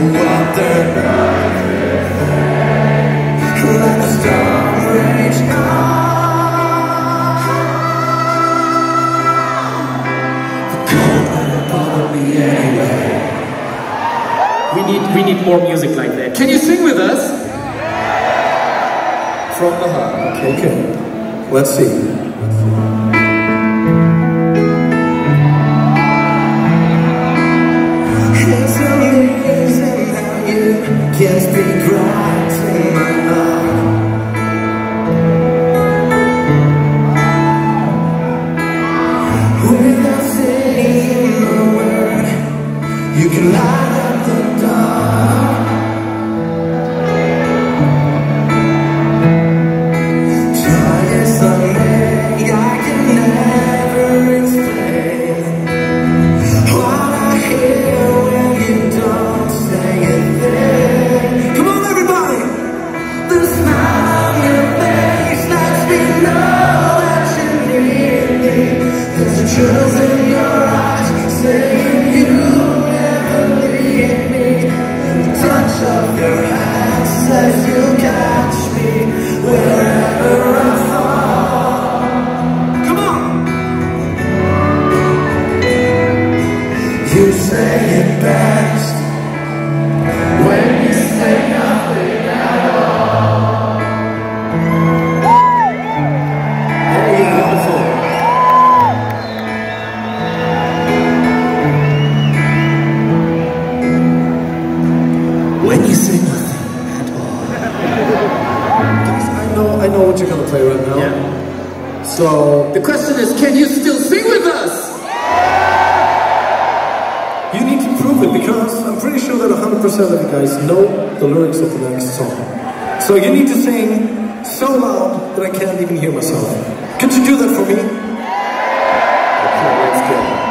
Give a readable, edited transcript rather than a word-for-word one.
what they're not to say. Let the storm rage on. The cold won't bother me anyway. We need more music like that. Can you sing with us? From the heart. Okay. Let's see. It's amazing how you can speak right to my heart. Without saying a word, you can light up the dark. Try as I may, I can never explain what I hear when you don't say a thing. Come on, everybody! The smile on your face lets me know that you need me. There's a truth in your eyes saying you'll never leave me. The touch of your hand says you'll catch me wherever I fall. Come on! You say it best when you say nothing at all. Oh, wonderful. When you say nothing at all. Guys, I know what you're gonna play right now. Yeah. So The question is, can you still sing with us? you need to prove it, because I'm pretty sure that 100% of you guys know the lyrics of the next song. So you need to sing so loud that I can't even hear myself. Could you do that for me? Okay, let's go.